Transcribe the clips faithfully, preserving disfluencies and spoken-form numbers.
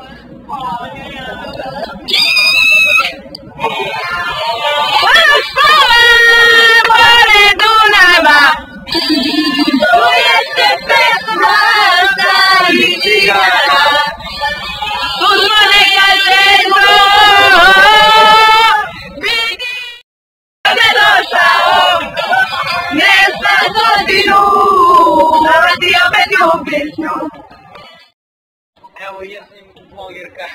Evo, ja sam blogerka.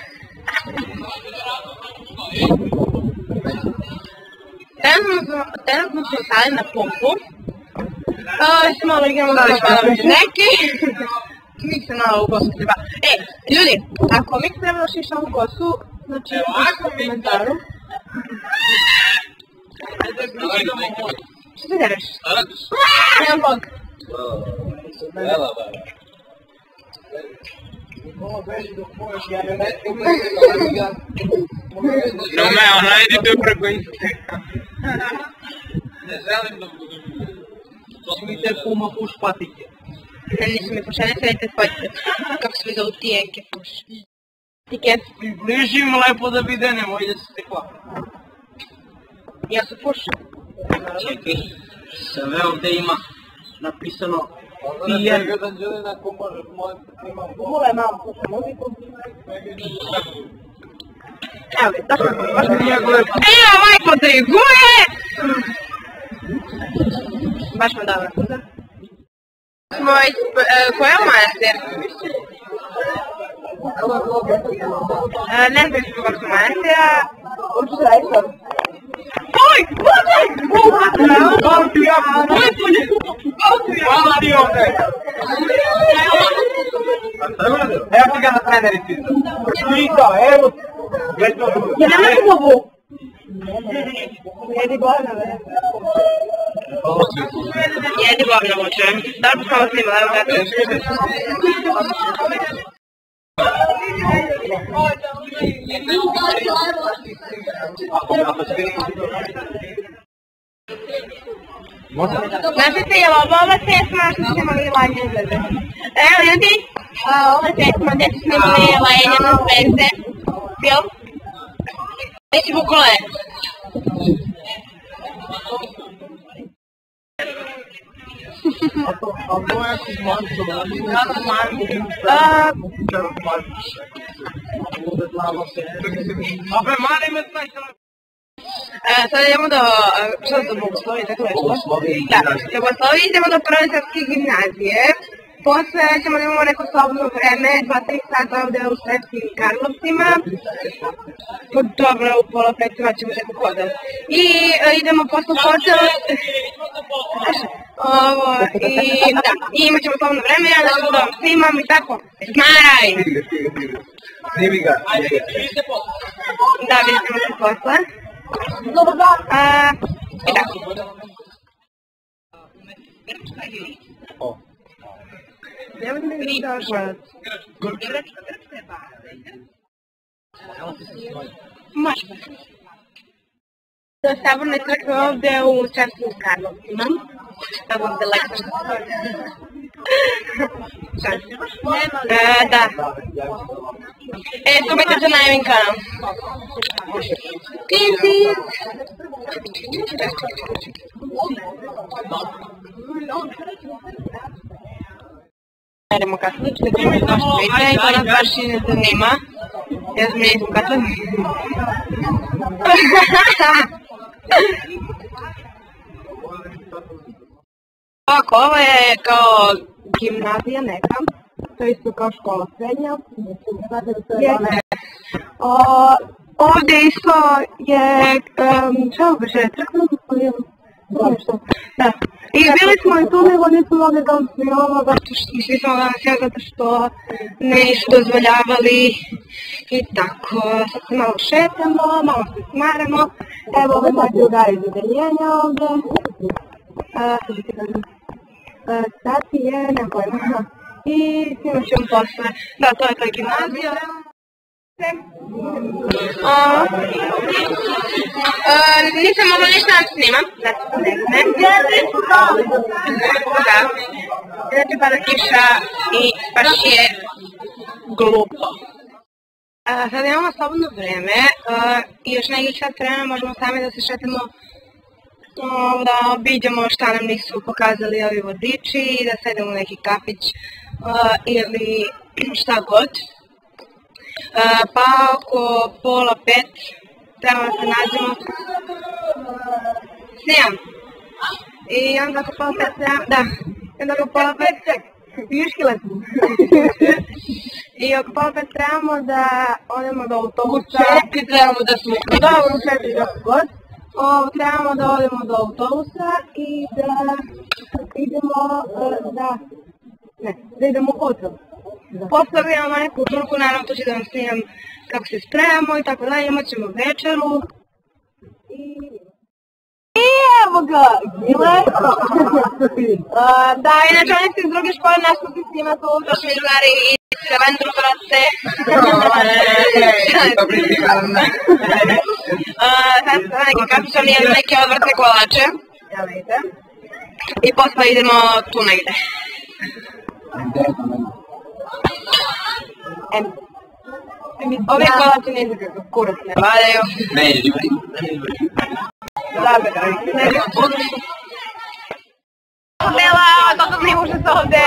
Trenutno smo stali na pumpu. Smo malo igramo da neki. Mik se malo u kosu treba. E, ljudi, ako Mik treba da šiša u kosu, znači u komentaru. Što ti deraš? Nemam bog. Romeo, najdi preko Instagrama. Ne želim da budem. Smite kuma puš patike. Ne, nisu mi pošalje, sredite spojite. Kako se vidio tijenke puš. Tiket. Približim lepo da vide, nemoj da se tekla. Ja su puš. Čekaj, sve ovdje ima napisano pijen. Ule malo puša muziku. Evo je, tako je baš njegove. Evo, majko te guje! Baš me dobro. Koja je manastir? Ne znam što kako manastira. Uopće se radi sad. Oj! Hvala ti ovdje! Evo ti ga na trenerici. Pitao, evo! Ja nemam klubu! Jedi Bogdane. Jedi Bogdane, čujem. Da li smo snimali, evo kako je. Znači se je ova pesma što smo imali lanje izglede. Evo ljudi, ova pesma gdje smo imali lanje na zvezde. Film. Neći bukole. A to je si manco, ja sam manco. A pre mali me taj telefon. Sada idemo do, što do Bogoslovi, tako nešto? Da, do Bogoslovi idemo do Prve srpske gimnazije. Posle ćemo da imamo neko slobodno vreme, dva tri sata ovdje u Sremskim Karlovcima. Dobro, u pola petima ćemo se pohodati. I idemo posle u hotel. Ovo, i da, i imat ćemo slobodno vreme, ja da ćemo da vam snimam i tako. Smaraj! Snimi ga, da, vidjet ćemo se posle. I tako. Nemoj da mi došla. Grčka, grčka je bara. Može. To je saborne crkve ovdje u Sremskim Karlovcima. Tako ovdje lektor. Da. E, subite se na Evin kanal. Tin, tin. Idemo katolički, da ćemo zašto vidite i to nas baš i ne zanima. Ja sam nisam katolički. Ovako, ovo je kao gimnazija neka, to je isto kao škola srednja. Ovdje isto je, što ovo biše, crkva? Da. I bili smo i tu, nego nismo mogli da vam snimamo, i svi smo danas ja zato što ne nisu dozvoljavali i tako. Sad se malo šetamo, malo se smaramo. Evo ove moje drugari iz odeljenja ovdje. Što bi ti kažem? Sati je, ne pojma. I snimat ćemo posle. Da, to je ta gimnazija. Nisam mogla ništa da snimam, zato sam ne znači pada kiša i baš je glupo. Sada imamo slobodno vreme i još nekih sat vremena možemo sami da se šetamo, da obiđemo šta nam nisu pokazali ovi vodiči i da sedemo u neki kafić ili šta god. Pa oko pola pet treba da se nađemo. Snijam. I onda oko pola pet trebamo, da, i onda oko pola pet, viški lepo. I oko pola pet trebamo da odemo do autobusa. U četiri trebamo da smo. Da, u četiri da su god. Trebamo da odemo do autobusa i da idemo, da, ne, da idemo u hotel. Posle imamo neku turku, naravno tu ću da vam snimam kako se spremamo i tako dalje, imat ćemo večeru. I evo ga, Gile! Da, inače oni ste iz druge škole, nešto se snima tu, došli drugari i Ravendru, brate. Sad sam neki kapičan i jedno neke odvrtne kolače. Evo vidite. I posle idemo tu negde. Ove kolače ne znam kako kurac ne valjaju. Ne, ne, ne. Bela, totalno mi užas ovde.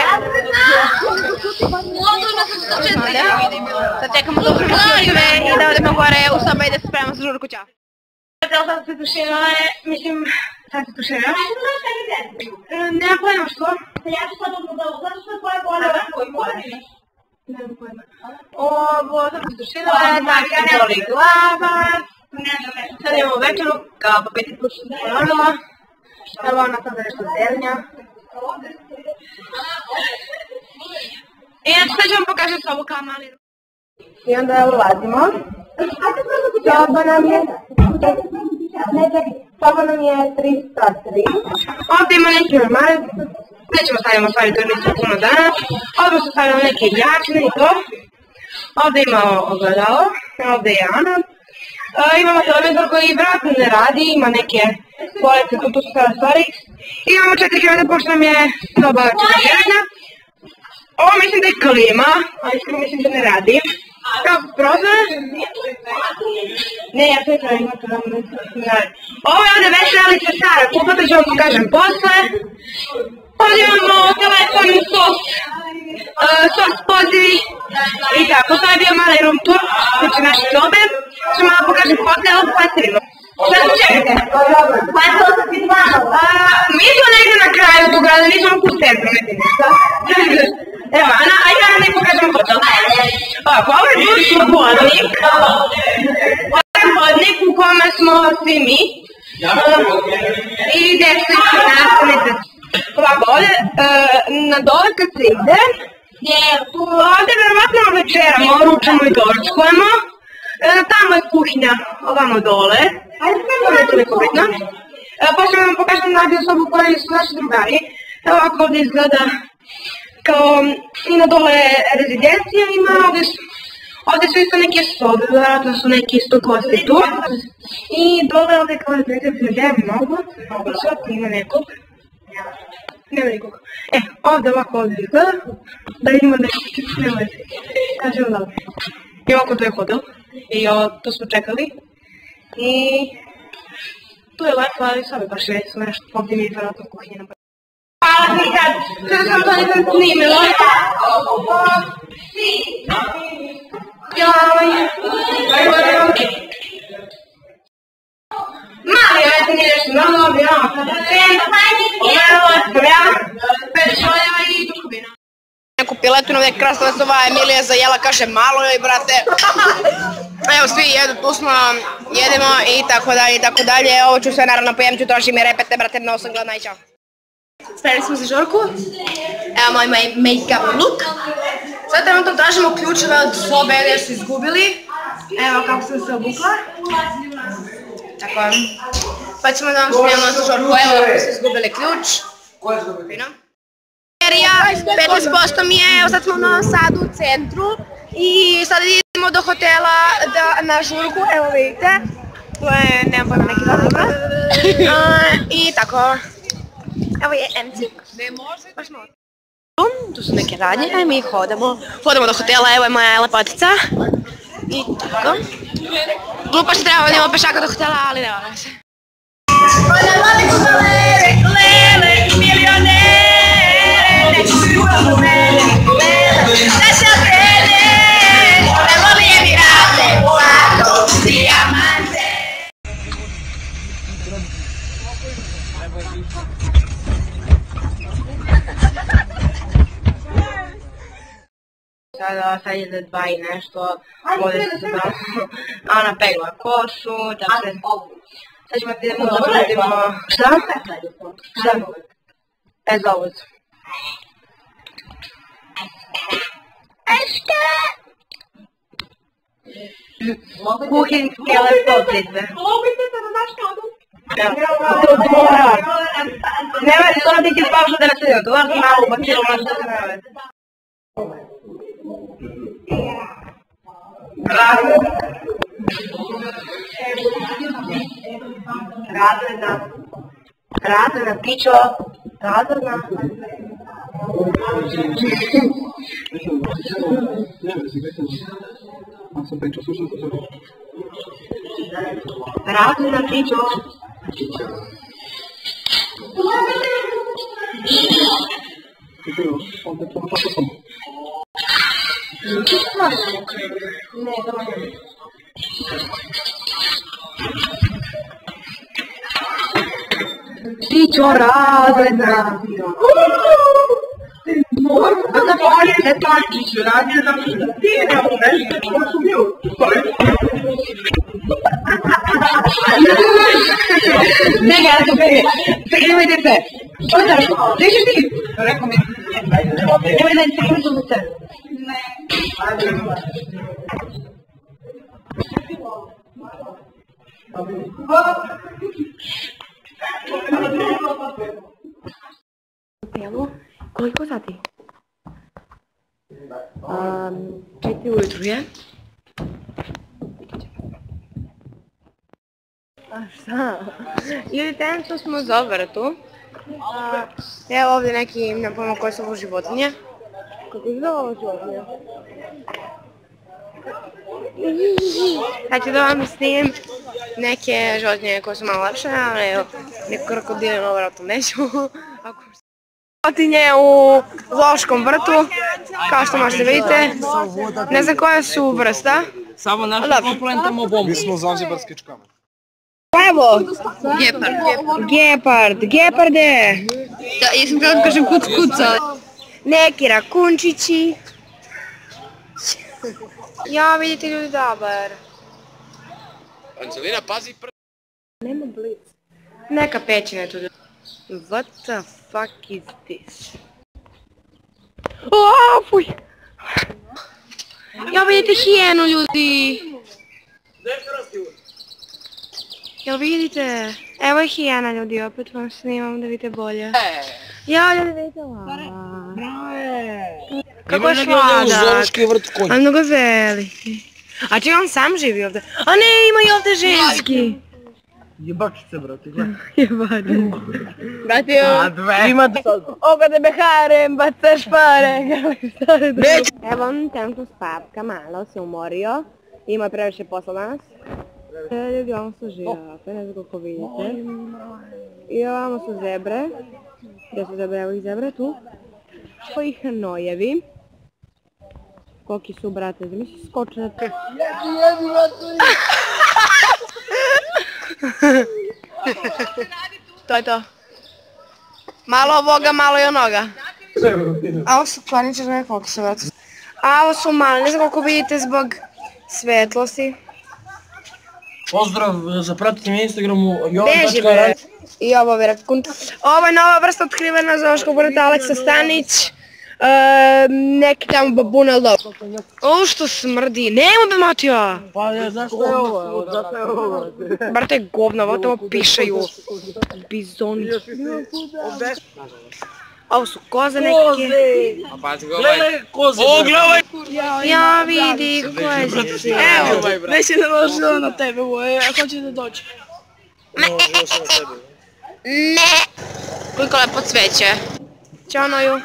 Sad čekamo da uzmemo ključeve i da odemo gore u soba i da se spremamo za žurku, ćao. Sad se tuširala, mislim, sad se tuširala. Nemam pojma što. Ja ću sad odmah da uzlačiš na koje bole, koje bole. Nemam pojma. Ovo, sad se tuširala, tako ne boli glava. Sad imamo večeru, kao po peti put što se rodila. Evo ona sada nešto zernja. I znači sad ću vam pokažem sobu kao mali. I onda ulazimo. Soba nam je... Soba nam je trista tri. Ovdje ima neki ormar. Nećemo stavljamo stvari, to je nisu puno danas. Ovdje su stavljamo neke igračne i to. Ovdje imamo ogledalo. Ovdje je Ana. Imamo televizor koji vratno ne radi, ima neke police, tu su sada stvari. Imamo četiri hiljade, pošto nam je soba četiri. Ovo mislim da je klima, ali iskreno mislim da ne radi. Kao prozor. Ne, ja sve sam ima to nam ne radi. Ovo je ovdje vešalica stara kupa, to ću vam pokažem posle. Ovdje imamo telefon, sos, sos pozivi i tako. To je bio mali room tour, znači naše sobe. Što malo pokažem hotel, pa se vidimo. Šta se čekate? Pa je to sa ti zvano? Mi smo negdje na kraju tu grada, nismo u centru, ne ti ništa. Evo, Ana, ajde da ne pokažemo hotel. Ovako, ovo je dužno hodnik. Ovo je hodnik u kome smo svi mi. I djeca i nastavnice. Ovako, ovdje, na dole kad se ide, ovdje verovatno večeramo, ručamo i doručkujemo. Tamo je kuhinja, ovamo dole. Ovo je to neko bitno. Pošto vam pokažem najbolju sobu u kojoj su naši drugari. Evo ovako ovdje izgleda kao i na dole rezidencija ima, ovdje su isto neke sobe, vjerojatno su neki isto gosti tu. I dole ovdje kao da vidite gdje je mnogo, sad ima nekog. Nema nikog. E, ovdje ovako ovdje izgleda, da vidimo da je nema veze. Kažemo dobro. I ovako to je hotel. I to smo čekali. I tu je lepo, ali sobe baš već su nešto, ovdje mi je vjerojatno kuhinja. Hvala ti sad, sada sam to nisam snimila. Mali, ja sam nije nešto mnogo, bi ono kada sen, uvelo, spremljava, pečoljeva i tukubina. Neku piletinu, nek Krastovecova Emilija zajela, kaže malo joj, brate. Evo, svi jedu, tu smo, jedemo i tako dalje, i tako dalje. Ovo ću sve naravno pojem, ću trošim i repete, brate, mnogo sam gladna i čao. Spremili smo za žurku. Evo moj make-up look. Sad trenutno tražimo ključeve od sobe jer su izgubili. Evo kako sam se obukla. Tako. Pa ćemo da vam snimamo za žurku. Evo kako su izgubili ključ. Ko je izgubili? Fino. petnaest posto mi je, evo sad smo u Novom Sadu u centru. I sad idemo do hotela na žurku, evo vidite. To je, nemam pojma, neki dobro. I tako. Evo je empty. Baš malo. Tu su neke radnje, a mi hodamo. Hodamo do hotela, evo je moja lepotica. I tako. Glupo što treba vodimo pešaka do hotela, ali nema se. Ona voli kubalere, lele, milionere, lele, lele, da se okrene, ne voli Emirate, zlato, dijamante. Sada sad je za dva i nešto, ovdje se da Ana pegla kosu, da se... Sad ćemo ti idemo da budemo... Šta? Šta? E za ovo. Eške! Kuhinske lepotice. Lobite da daš kadu. Ne vedi, to ti ti spašao da ne se dio, to vas malo ubacilo, ono što se ne vedi. Razredna, razredna, pičo, razredna. Razredna, pičo. Pičo razredna. A da bolje ne tančiću, razredna. Ti ne mogu nešto, što su bio. Ne, ja sam prije. Imajte se. Što je tako? Gdje ćeš ti? Rekao mi. Nemoj da ti imaju za sebe. Ne. Evo, koliko sati? Um, četiri ujutru je. A šta? Ili trenutno smo u Zovratu. Evo ovdje neki, ne pojma koje su ovo životinje. Kako izgleda ovo životinje? Sad ću da vam snimim neke životinje koje su malo lepše, ali evo, neko krokodil na vratu neću. Životinje u zoološkom vrtu, kao što možete vidite. Ne znam koja su vrsta. Samo naša komponenta bombu. Mi smo zanzibarski čkame. Evo! Gepard. Gepard, geparde! Da, jesam htjela da kažem kuc kuca. Neki rakunčići. Ja, vidite ljudi, dobar. Anđelina, pazi prvi. Nema blic. Neka pećina tu. What the fuck is this? Oooo, fuj! Ja, vidite hijenu, ljudi! Jel vidite? Evo je hijena, ljudi, opet vam snimam da vidite bolje. Ja, ljudi, vidite ovo. Kako je sladak. A mnogo veliki. A čekaj, on sam živi ovdje. A ne, ima i ovdje ženski. Jebačice, brate, gledaj. Jebačice. Brate, ima oko tebe harem, bacaš pare. Evo on trenutno spavka, malo se umorio. Ima previše posla danas. Ljudi, ovamo su žirafe, ne znam koliko vidite. I ovamo su zebre. Gdje su zebre, evo ih zebre tu. Ovo ih nojevi. Koliki su, brate, da mi se skoče na te. To je to. Malo ovoga, malo i onoga. A ovo su klaniče za koliko se vrati. A ovo su mali, ne znam koliko vidite zbog svetlosti. Pozdrav, zapratite mi na Instagramu Beži bre. I ovo je rakun. Ovo je nova vrsta otkrivena zoološkog vrta Aleksa Stanić. Neki tamo babuna lov. Ovo što smrdi, nema be Matija! Pa ne, znaš što je ovo? Zato je ovo. Brate, govna, ovo tamo pišaju. Bizoni. Ovo su koze neke. Gledaj koze. O, gledaj! Ja vidi kozice. Evo, neće da ložila na tebe, a hoće da dođe. Ne! Koliko lepo cveće. Ćao Noju.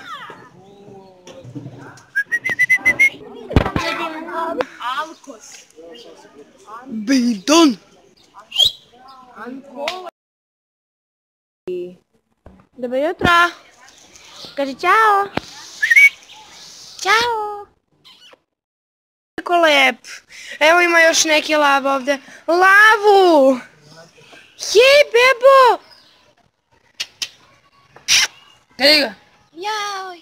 Bidon! Dobro jutro! Kaži čao! Ćao! Kako lep! Evo ima još neki lav ovdje. Lavu! Hej, bebo! Gledaj ga! Jaj!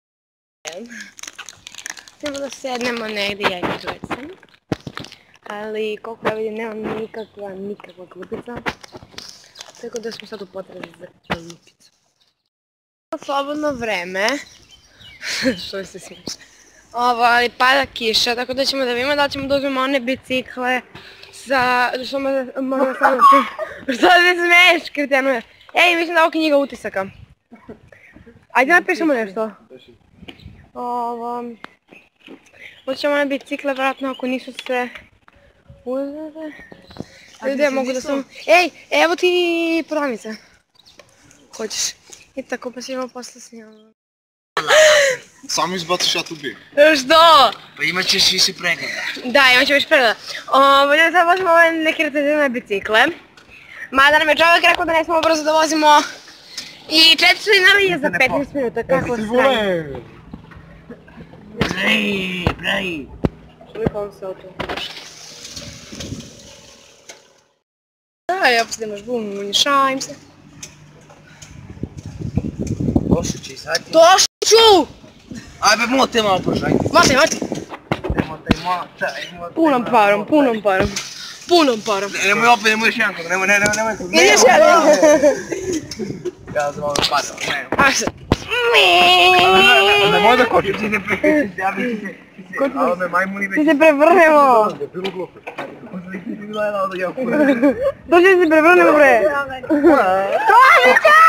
Treba da sednemo negdje, ja i Đorđe. Ali koliko ja vidim nema nikakva, nikakva klupica. Tako da smo sad u potrazi za klupicom. Slobodno vreme. Što se smiješ? Ovo, ali pada kiša, tako da ćemo da vidimo da li ćemo da uzmemo one bicikle sa... Što možemo samo... Što se smiješ, kretenu je? Ej, mislim da je ovo knjiga utisaka. Ajde napišemo nešto. Ovo... Hoćemo one bicikle, vjerojatno ako nisu sve uzete. Gdje mogu da sam... Ej, evo ti prodavnica. Hoćeš? I tako pa ćemo posle snimamo. Samo izbaciš, ja tu bi. Što? Pa imat ćeš više pregleda. Da, imat ćemo više pregleda. Ovdje sad vozimo ove neke recenzirane bicikle. Mada nam je čovjek rekao da ne smemo brzo da vozimo. I četiristo dinara je za petnaest minuta, kako stranje. Braji, braji. Što vam se auto? Da, ja poslimaš bum, unišajem se. Došli će i sad. Došli ću! Ajde, mote malo prošaj. Motaj, motaj. Motaj, motaj, motaj. Punom parom, punom parom. Punom parom. Nemoj opet, nemoj još jedan kog, nemoj, nemoj, nemoj kog. Idi još jedan. Ja sam malo padao, ne. A što? Ne može da kočim, ti se prekričiti, ja bih se... Ali me majmuni već... Ti se prevrnemo! Bilo glupo. Možda ti si bila jedna od ja kura. Dođe se prevrnemo bre! Tomića!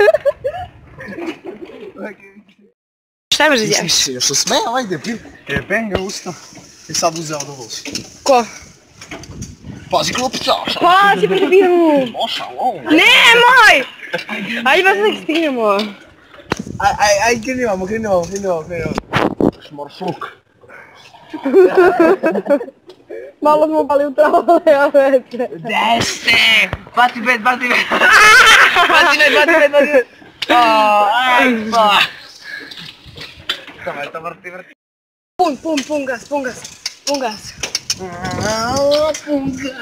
Šta imaš da izjaviš? Još se smeja ovaj debil. Je benga usta i sad uzeo da vozi. Ko? Pazi klupica! Pazi prebiru! Oša, ovo! Nemoj! Ajde vas nek stignemo. Aj, aj, aj, krenimo, krenimo, krenimo, krenimo. Šmoršluk. Malo smo pali u travole, ja vete. Gdje ste? Bati bet, bati bet. Bati bet, bati bet, bati bet. Aj, pa. Tamo je to vrti, vrti. Pun, pun, pun gas, pun gas, pun gas. Pun gas.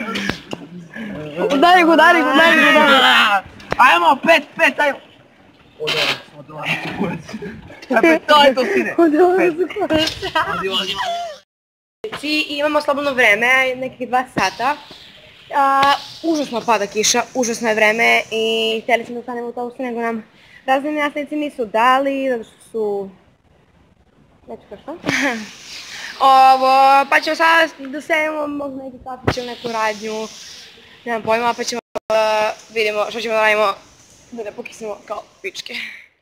Udari go, udari go, udari go, udari go. Ajmo, pet, pet, ajmo. Odavno, odavno se kurac. Ajme, to je to sine. Odavno se kurac. Odi, odi, odi. I imamo slobodno vreme, nekih dva sata. A, užasno pada kiša, užasno je vreme i htjeli smo da stanemo u autobusu, nego nam razni nastavnici nisu dali, zato što su... Neću kao što? Ovo, pa ćemo sada da sedemo, možda neki kafić ili neku radnju, nemam pojma, pa ćemo da vidimo što ćemo da radimo, da ne pokisnemo kao pičke.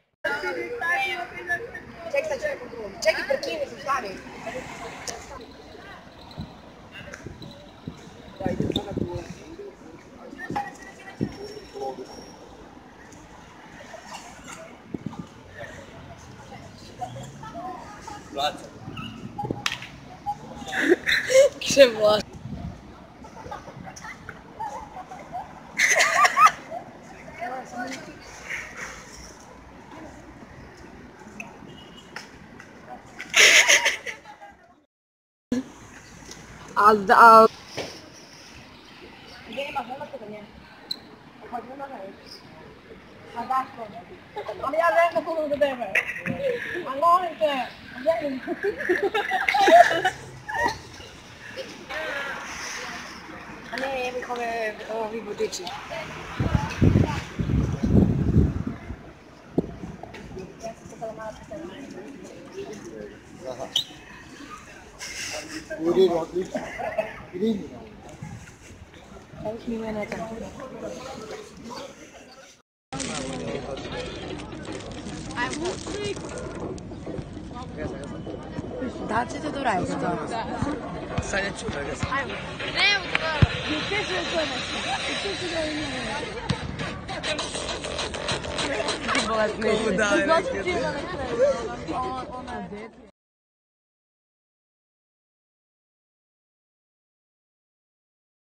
Čekaj sad čovjek u drugom, čekaj prekini se stavi. Kiše vlast. A da... Gdje imaš, nema se da nje? Hoće nema reći. A zašto? Ali ja znam da puno za tebe. A molim te, želim. A ne, jebih ove, ovi vodiči. Ja sam se kada malo postavila. Aha. Uri, odlično. Grini. Evo mi je neka. Da li ćete da uradite to? Sad neću da ga sam. Ne, u to. I sve ću da to nešto. I sve ću da imamo nešto. Da, Znači ti ima na kraju. Ona dete.